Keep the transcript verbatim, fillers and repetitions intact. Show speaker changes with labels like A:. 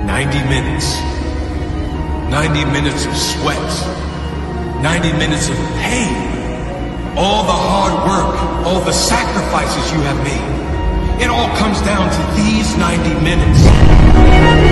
A: ninety minutes. ninety minutes of sweat. ninety minutes of pain. All the hard work, all the sacrifices you have made. It all comes down to these ninety minutes.